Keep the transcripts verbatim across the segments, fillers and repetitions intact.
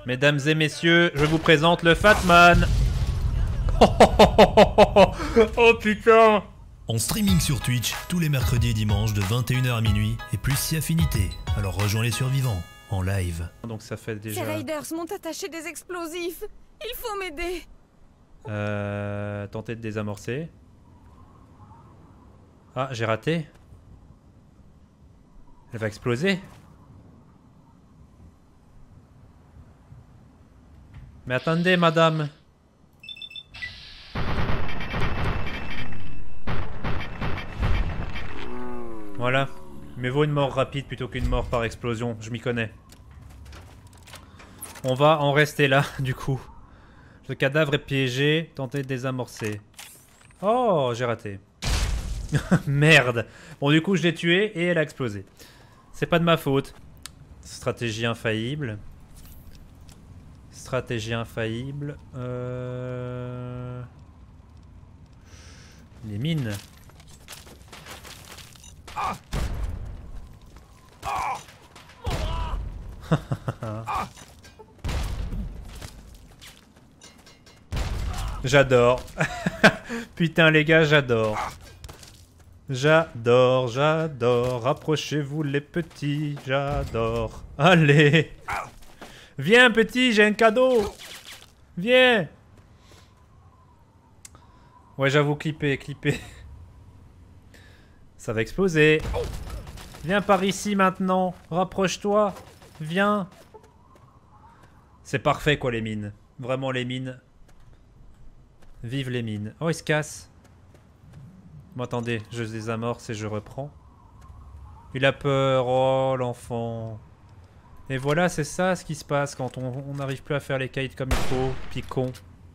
Mesdames et messieurs, je vous présente le Fatman. Oh, oh, oh, oh, oh, oh, oh putain. En streaming sur Twitch, tous les mercredis et dimanches de vingt et une heures à minuit, et plus si affinité. Alors rejoins les survivants, en live. Donc ça fait déjà... Ces raiders m'ont attaché des explosifs. Il faut m'aider. Euh... Tenter de désamorcer. Ah, j'ai raté. Elle va exploser. Mais attendez, madame. Voilà. Mais vaut une mort rapide plutôt qu'une mort par explosion. Je m'y connais. On va en rester là, du coup. Le cadavre est piégé. Tenter de désamorcer. Oh, j'ai raté. Merde. Bon, du coup, je l'ai tué et elle a explosé. C'est pas de ma faute. Stratégie infaillible. Stratégie infaillible. Euh... Les mines. J'adore. Putain les gars, j'adore. J'adore, j'adore. Rapprochez-vous les petits, j'adore. Allez. Viens petit, j'ai un cadeau. Viens. Ouais, j'avoue, clipper, clipper. Ça va exploser. Viens par ici maintenant. Rapproche-toi. Viens. C'est parfait quoi les mines. Vraiment les mines. Vive les mines. Oh, il se casse. Bon, attendez, je désamorce et je reprends. Il a peur. Oh, l'enfant. Et voilà, c'est ça ce qui se passe quand on n'arrive plus à faire les kites comme il faut. Puis con.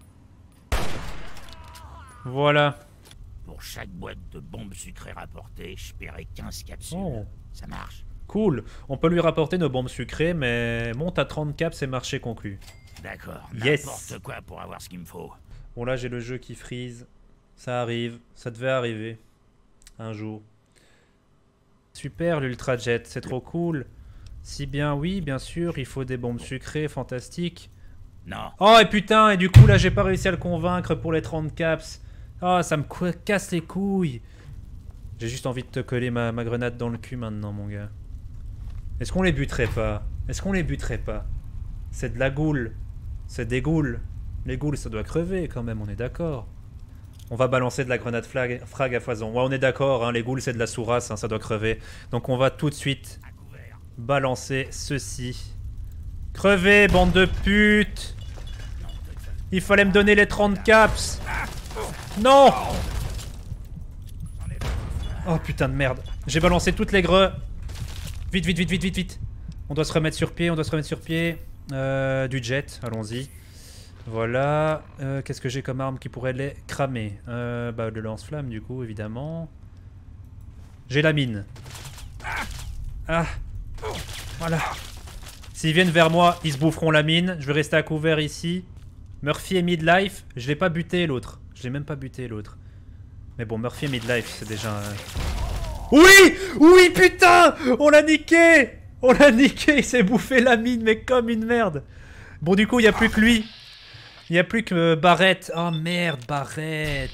Voilà. Pour chaque boîte de bombes sucrées rapportée, je paierai quinze capsules. Oh. Ça marche. Cool. On peut lui rapporter nos bombes sucrées, mais monte à trente caps et marché conclu. D'accord. Yes. N'importe quoi pour avoir ce qu'il me faut. Bon, là, j'ai le jeu qui freeze. Ça arrive. Ça devait arriver. Un jour. Super, l'Ultra Jet. C'est trop cool. Si bien, oui, bien sûr, il faut des bombes sucrées. Fantastique. Non. Oh, et putain, et du coup, là, j'ai pas réussi à le convaincre pour les trente caps. Oh, ça me casse les couilles. J'ai juste envie de te coller ma, ma grenade dans le cul maintenant, mon gars. Est-ce qu'on les buterait pas? Est-ce qu'on les buterait pas? C'est de la goule. C'est des goules. Les goules, ça doit crever quand même, on est d'accord. On va balancer de la grenade flag, frag à foison. Ouais, on est d'accord, hein, les goules, c'est de la sourasse, hein, ça doit crever. Donc on va tout de suite balancer ceci. Crevez, bande de putes! Il fallait me donner les trente caps! Non! Oh putain de merde. J'ai balancé toutes les greux. Vite, vite, vite, vite, vite, vite. On doit se remettre sur pied, on doit se remettre sur pied. Euh, du jet, allons-y. Voilà. Euh, Qu'est-ce que j'ai comme arme qui pourrait les cramer? euh, Bah le lance-flamme du coup, évidemment. J'ai la mine. Ah. Voilà. S'ils viennent vers moi, ils se boufferont la mine. Je vais rester à couvert ici. Murphy est midlife. Je l'ai pas buté l'autre. Je l'ai même pas buté l'autre. Mais bon, Murphy est midlife, c'est déjà... Un... Oui! Oui, putain! On l'a niqué! On l'a niqué! Il s'est bouffé la mine, mais comme une merde. Bon, du coup, il n'y a plus que lui. Il n'y a plus que Barrett. Oh merde, Barrett.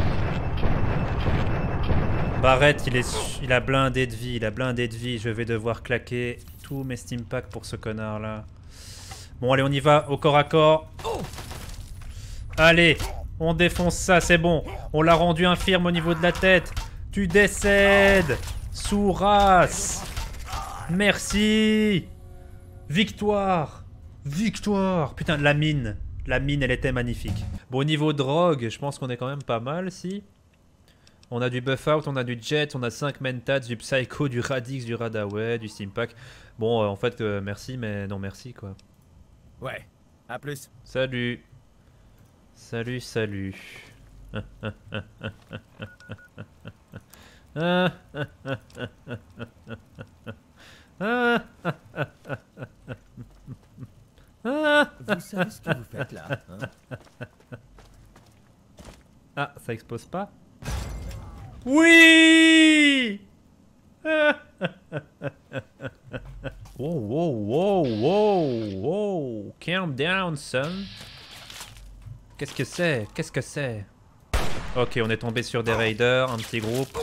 Barrett, il, est... il a blindé de vie. Il a blindé de vie. Je vais devoir claquer tous mes steam packs pour ce connard-là. Bon, allez, on y va au corps à corps. Allez, on défonce ça, c'est bon. On l'a rendu infirme au niveau de la tête. Tu décèdes. Sourasse. Merci. Victoire. Victoire. Putain, la mine. La mine, elle était magnifique. Bon, au niveau drogue, je pense qu'on est quand même pas mal, si. On a du buff out, on a du jet, on a cinq mentats, du psycho, du radix, du radaway, du steampack. Bon, euh, en fait, euh, merci, mais non merci, quoi. Ouais. À plus. Salut. Salut, salut. Vous savez ce que vous faites là, hein? Ah, ça explose pas? Oui! Wow, wow, wow, wow, wow. Calm down, son. Qu'est-ce que c'est? Qu'est-ce que c'est? Ok, on est tombé sur des raiders, un petit groupe.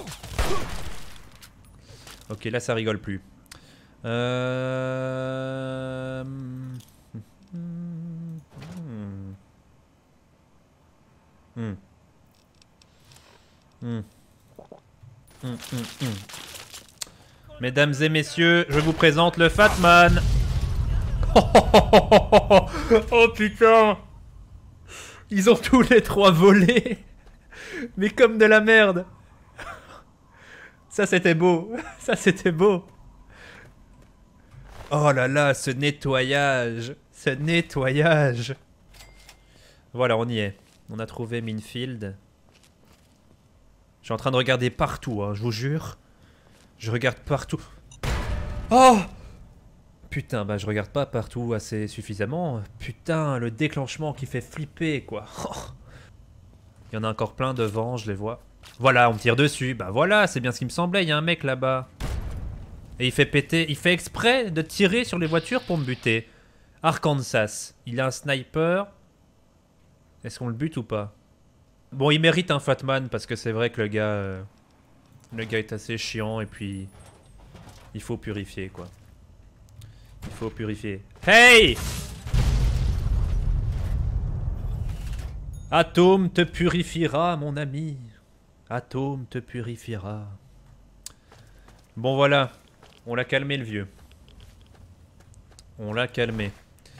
Ok, là ça rigole plus. Euh... Hmm. Hmm. Hmm. Hmm, hmm, hmm. Mesdames et messieurs, je vous présente le Fatman. Oh, oh, oh, oh, oh, oh putain. Ils ont tous les trois volé. Mais comme de la merde. Ça c'était beau. Ça c'était beau. Oh là là, ce nettoyage. Ce nettoyage. Voilà, on y est. On a trouvé Minefield. Je suis en train de regarder partout, hein, je vous jure. Je regarde partout. Oh! Putain, bah je regarde pas partout assez suffisamment. Putain, le déclenchement qui fait flipper, quoi. Oh. Il y en a encore plein devant, je les vois. Voilà, on me tire dessus. Bah voilà, c'est bien ce qui me semblait. Il y a un mec là-bas. Et il fait péter... Il fait exprès de tirer sur les voitures pour me buter. Arkansas. Il a un sniper. Est-ce qu'on le bute ou pas? Bon, il mérite un Fatman parce que c'est vrai que le gars... Euh, le gars est assez chiant et puis... Il faut purifier, quoi. Il faut purifier. Hey! Atome te purifiera, mon ami. Atome te purifiera. Bon, voilà. On l'a calmé, le vieux. On l'a calmé.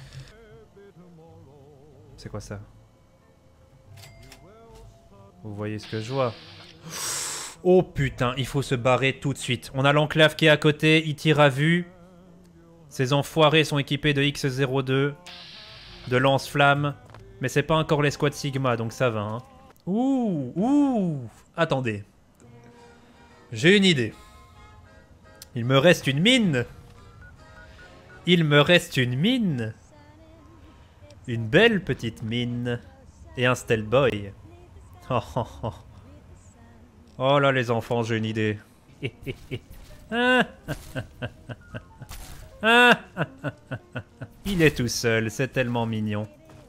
C'est quoi ça? Vous voyez ce que je vois? Oh putain, il faut se barrer tout de suite. On a l'enclave qui est à côté, il tire à vue. Ces enfoirés sont équipés de X zéro deux, de lance-flammes. Mais c'est pas encore les squads Sigma, donc ça va. Hein. Ouh, ouh. Attendez. J'ai une idée. Il me reste une mine. Il me reste une mine. Une belle petite mine. Et un stealth boy. Oh, oh, oh. Oh là les enfants, j'ai une idée. Il est tout seul, c'est tellement mignon.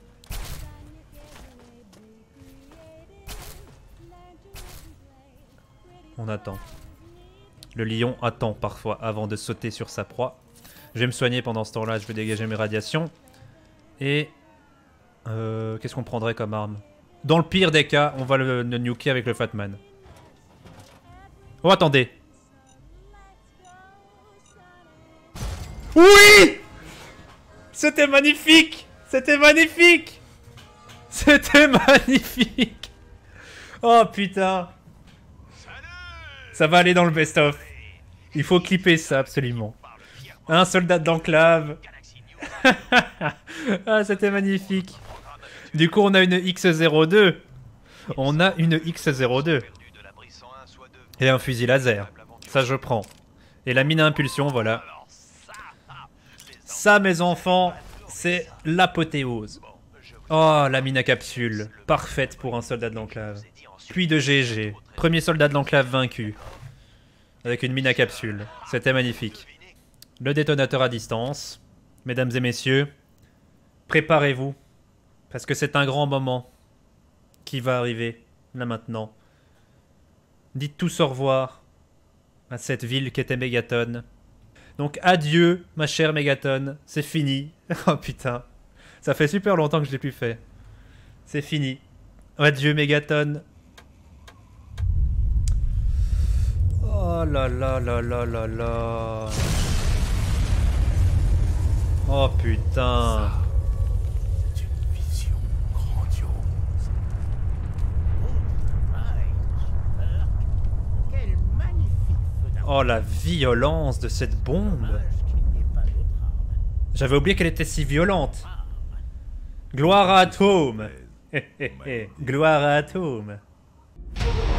On attend. Le lion attend parfois avant de sauter sur sa proie. Je vais me soigner pendant ce temps-là, je vais dégager mes radiations. Et... Euh, qu'est-ce qu'on prendrait comme arme? Dans le pire des cas, on va le, le nuker avec le Fatman. Oh, attendez. Oui! C'était magnifique! C'était magnifique! C'était magnifique! Oh, putain! Ça va aller dans le best-of. Il faut clipper ça, absolument. Un soldat d'enclave. Ah, c'était magnifique. Du coup, on a une X zéro deux. On a une X zéro deux. Et un fusil laser. Ça, je prends. Et la mine à impulsion, voilà. Ça, mes enfants, c'est l'apothéose. Oh, la mine à capsule. Parfaite pour un soldat de l'enclave. Puis de G G. Premier soldat de l'enclave vaincu. Avec une mine à capsule. C'était magnifique. Le détonateur à distance. Mesdames et messieurs, préparez-vous. Parce que c'est un grand moment qui va arriver, là maintenant. Dites tous au revoir à cette ville qui était Megaton. Donc adieu, ma chère Megaton. C'est fini. Oh putain. Ça fait super longtemps que je l'ai plus fait. C'est fini. Adieu, Megaton. Oh là là là là là là. Oh putain. C'est une vision grandiose. Quel magnifique feu d'artifice. Oh la violence de cette bombe. Dommage qu'il n'y ait pas d'autre arme. J'avais oublié qu'elle était si violente. Gloire à Atome. Gloire à Atome.